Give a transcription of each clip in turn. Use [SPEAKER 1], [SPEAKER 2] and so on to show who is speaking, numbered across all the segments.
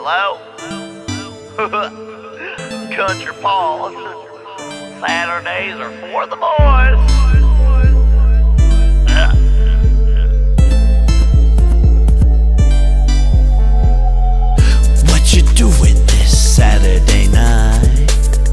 [SPEAKER 1] Hello? Country Paul. Saturdays are for the boys.
[SPEAKER 2] What you doing this Saturday night?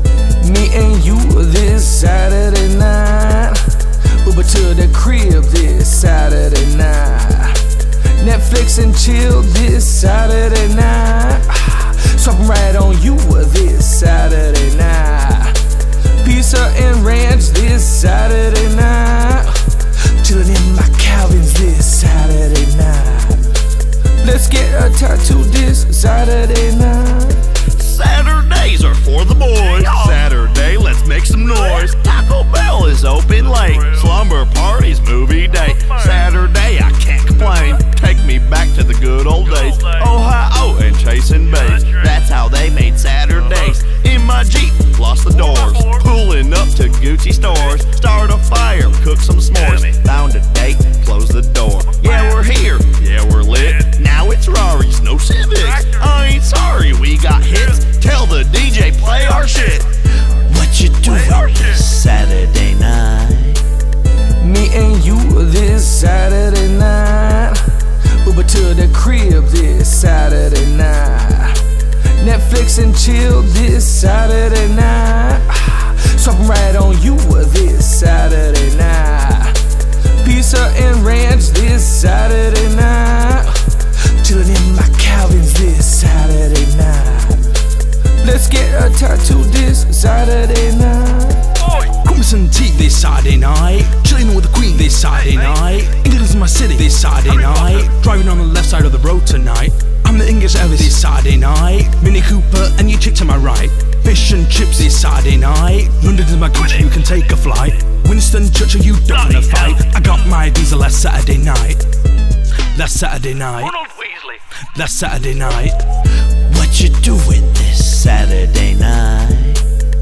[SPEAKER 3] Me and you this Saturday night. Uber to the crib this Saturday night. Netflix and chill this Saturday night. Swapping right on you this Saturday night. Pizza and ranch this Saturday night. Chillin' in my Calvins this Saturday night. Let's get a tattoo this Saturday night.
[SPEAKER 4] Saturdays are for the boys. Saturday, let's make some noise. Taco Bell is open late. Slumber parties, movie day. Saturday, I can't complain. Take me back to the good old days. Ohio and chasing bass. That's how they made Saturdays. In my Jeep, lost the doors. Pulling up to Gucci stores. Start a fire, cook some s'mores. Found a date, close the door. Yeah, we're here. Yeah, we're lit. Now it's Raris, no Civics. I ain't sorry, we got hits. Tell the DJ, play our shit.
[SPEAKER 2] What you doing this Saturday night?
[SPEAKER 3] Me and you this Saturday night. Uber to the crib this Saturday night. Netflix and chill this Saturday night. Swapping right on you this Saturday night. Pizza and ranch this Saturday night. Chillin' in my Calvins this Saturday night. Let's get a tattoo this Saturday night.
[SPEAKER 5] Hummus and tea this Saturday night. Chilling with the Queen this Saturday night. England's my city this Saturday night. Driving on the left side of the road tonight. I'm the English Elvis this Saturday night. Mini Cooper and your chick to my right. Fish and chips this Saturday night. London is my country, you can take a flight. Winston Churchill, you don't wanna fight. I got my visa last Saturday night. Last Saturday night. Last Saturday night.
[SPEAKER 2] What you doing this Saturday night?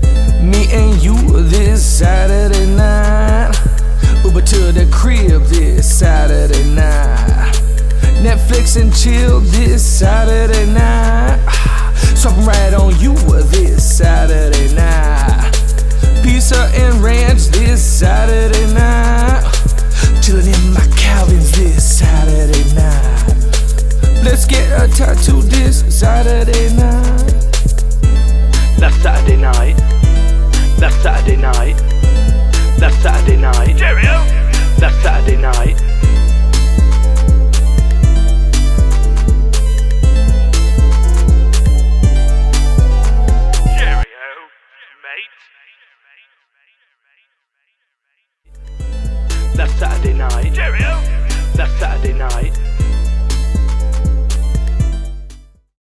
[SPEAKER 3] Me and you this Saturday night. Uber to the crib this Saturday night. Netflix and chill this Saturday night. Swapping right on you this Saturday night. Pizza and ranch this Saturday night. Chillin' in my Calvins this Saturday night. Let's get a tattoo this Saturday night.
[SPEAKER 5] Last Saturday night. Last Saturday night. Last Saturday night.
[SPEAKER 1] Cheerio!
[SPEAKER 5] Last Saturday night.
[SPEAKER 1] Cheerio, mate.
[SPEAKER 5] Last Saturday night.
[SPEAKER 1] Cheerio!